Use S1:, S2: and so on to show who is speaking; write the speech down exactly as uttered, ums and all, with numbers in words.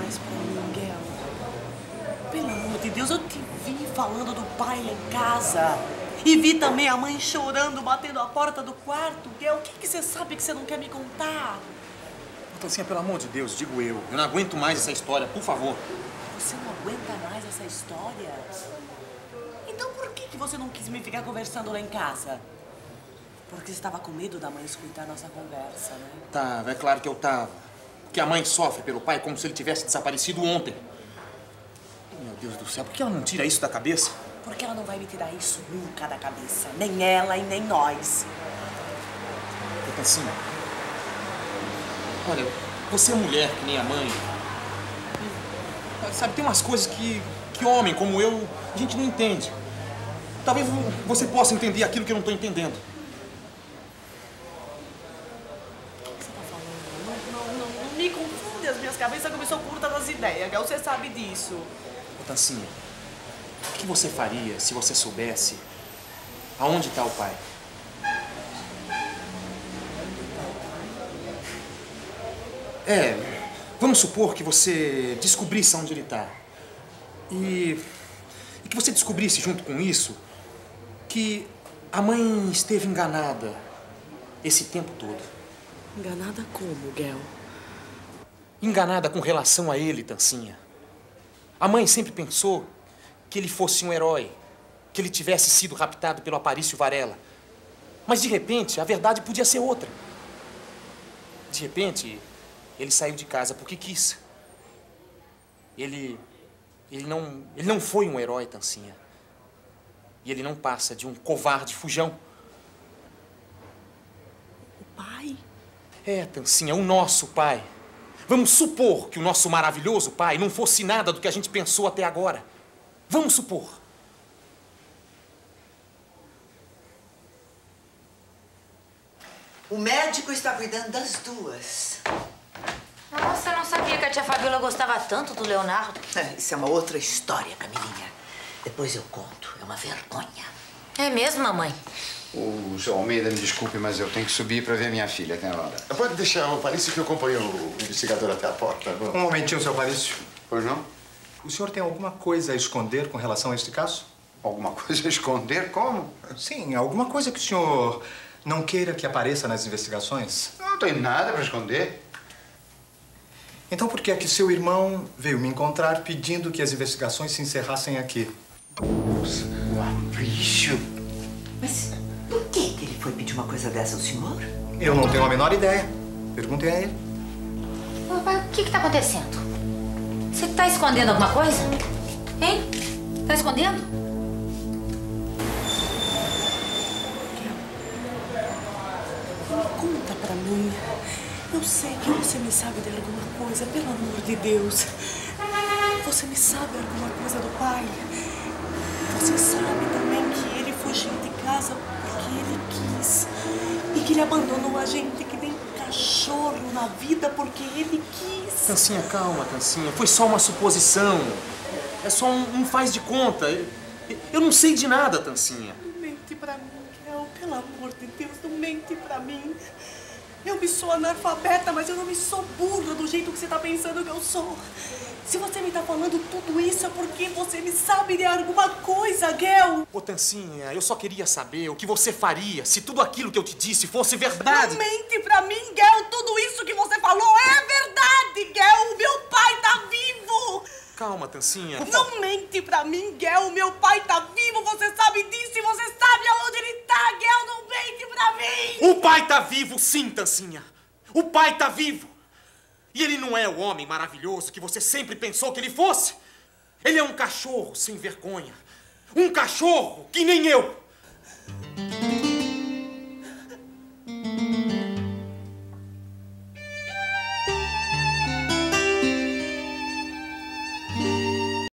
S1: mais pra mim, Gel. Pelo amor de Deus, eu te vi falando do pai lá em casa. E vi também a mãe chorando, batendo a porta do quarto. Gel, o que que você sabe que você não quer me contar?
S2: Tancinha, pelo amor de Deus, digo eu. Eu não aguento mais essa história, por favor.
S1: Você não aguenta mais essa história? Então por que que você não quis me ficar conversando lá em casa? Porque você estava com medo da mãe escutar nossa conversa, né?
S2: Tava, é claro que eu tava. Que a mãe sofre pelo pai como se ele tivesse desaparecido ontem. Meu Deus do céu, por que ela não tira isso da cabeça?
S1: Porque ela não vai me tirar isso nunca da cabeça. Nem ela e nem nós.
S2: Ô, Tancinha, olha, você é mulher que nem a mãe. E, sabe, tem umas coisas que, que homem como eu, a gente não entende. Talvez você possa entender aquilo que eu não tô entendendo.
S1: O que você tá falando? Não, não, não, não me confunde. As minhas cabeças começam curtas das ideias. Gel, você sabe disso.
S2: Ô, Tancinha, o que você faria se você soubesse aonde está o pai? É, vamos supor que você descobrisse onde ele está. E, e que você descobrisse junto com isso que a mãe esteve enganada esse tempo todo.
S1: Enganada como, Gel?
S2: Enganada com relação a ele, Tancinha. A mãe sempre pensou que ele fosse um herói, que ele tivesse sido raptado pelo Aparício Varela. Mas, de repente, a verdade podia ser outra. De repente, ele saiu de casa porque quis. Ele... Ele não... Ele não foi um herói, Tancinha. E ele não passa de um covarde fujão.
S1: O pai?
S2: É, Tancinha, o nosso pai. Vamos supor que o nosso maravilhoso pai não fosse nada do que a gente pensou até agora. Vamos supor.
S3: O médico está cuidando das duas.
S4: Nossa, eu não sabia que a tia Fabiola gostava tanto do Leonardo.
S3: É, isso é uma outra história, Camilinha. Depois eu conto. É uma vergonha.
S4: É mesmo, mamãe?
S5: O seu Almeida, me desculpe, mas eu tenho que subir para ver minha filha, tem hora.
S6: Pode deixar o Parício que eu acompanho o investigador até a porta. Vamos.
S7: Um momentinho, seu Parício.
S5: Pois não?
S7: O senhor tem alguma coisa a esconder com relação a este caso?
S5: Alguma coisa a esconder? Como?
S7: Sim, alguma coisa que o senhor não queira que apareça nas investigações?
S5: Não tenho nada para esconder.
S7: Então por que é que seu irmão veio me encontrar pedindo que as investigações se encerrassem aqui?
S5: Nossa, o Aparício.
S3: Mas por que que ele foi pedir uma coisa dessa ao senhor?
S7: Eu não tenho a menor ideia. Perguntem a ele.
S4: Papai, o que que tá acontecendo? Você tá escondendo alguma coisa? Hein? Tá escondendo?
S1: Conta pra mim. Eu sei que você me sabe de alguma coisa, pelo amor de Deus. Você me sabe alguma coisa do pai? Você sabe também que ele fugiu de casa porque ele quis. E que ele abandonou a gente que nem cachorro na vida porque ele quis.
S2: Tancinha, calma, Tancinha. Foi só uma suposição. É só um, um faz de conta. Eu, eu não sei de nada, Tancinha.
S1: Não mente pra mim, Gel. Pelo amor de Deus, não mente pra mim. Eu me sou analfabeta, mas eu não me sou burra do jeito que você tá pensando que eu sou. Se você me tá falando tudo isso é porque você me sabe de alguma coisa, Gel.
S2: Ô, Tancinha, eu só queria saber o que você faria se tudo aquilo que eu te disse fosse verdade.
S1: Não mente pra mim, Gel. Tudo isso que você falou é verdade, Gel. O meu pai tá vivo.
S2: Calma, Tancinha.
S1: Não mente pra mim, Gel. O meu pai tá vivo. Você sabe disso e você sabe aonde ele tá, Gel. Não mente pra mim.
S2: O pai tá vivo, sim, Tancinha. O pai tá vivo. E ele não é o homem maravilhoso que você sempre pensou que ele fosse. Ele é um cachorro sem vergonha. Um cachorro que nem eu.